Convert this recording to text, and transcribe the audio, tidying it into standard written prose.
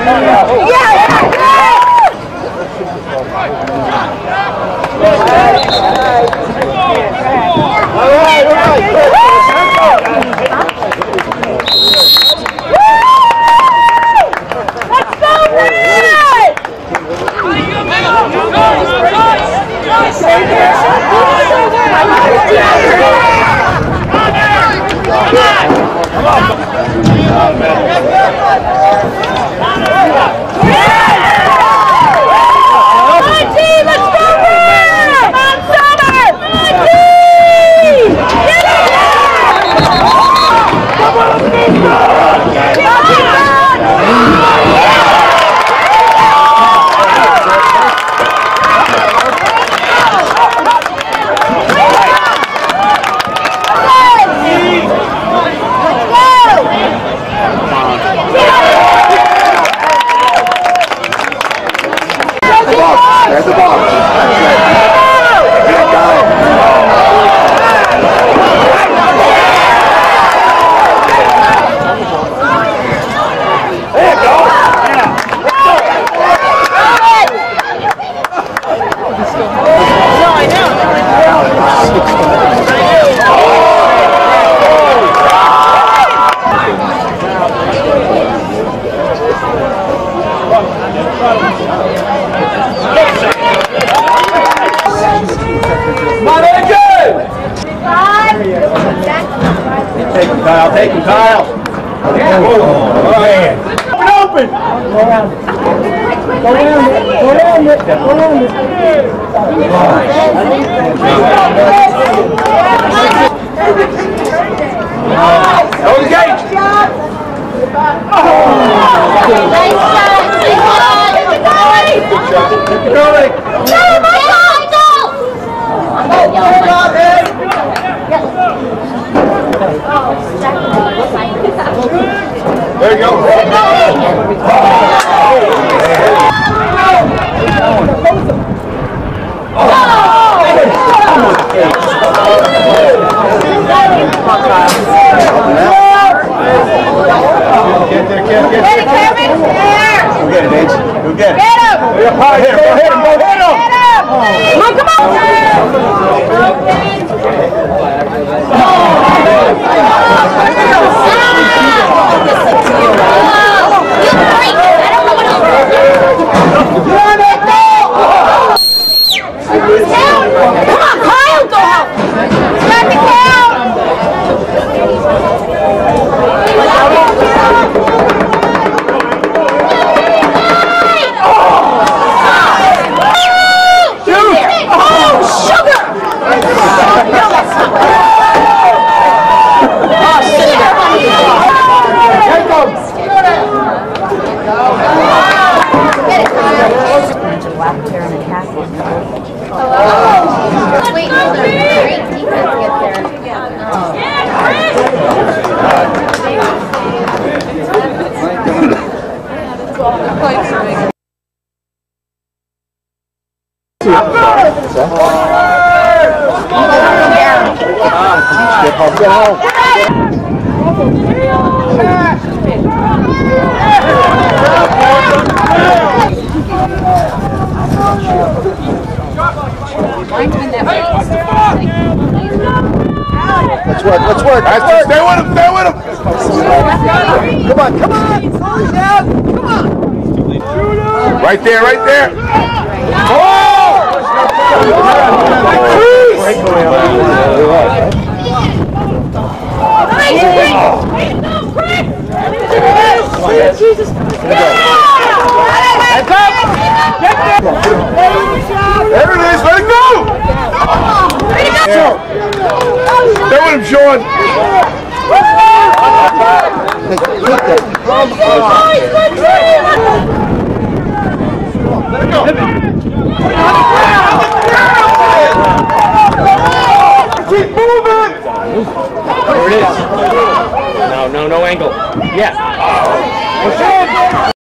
Take him, Kyle. Open! Go around it. Go around it. Go around it. Go around it. Go to Gage. Nice shot. Keep going. There you go. Get there, Kevin. Get there. Go get it, H. Go get it. Get him. Go hit him. Go hit him. Go hit him. Come on, Kyle, go help! Start the count! Oh, sugar! Let's work. Stay with him. Stay with him. Come on. Come on. Right there. Right there. Oh! Jesus. There it is, let it go! Stay with him, Sean! Let it go! Keep moving! There it is. No angle. Yeah.